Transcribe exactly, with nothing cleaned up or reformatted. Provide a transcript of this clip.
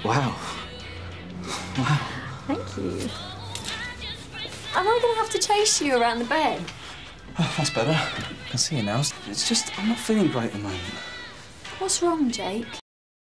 Wow. Wow. Thank you. Am I going to have to chase you around the bed? Oh, that's better. I can see you now. It's just, I'm not feeling great at the moment. What's wrong, Jake?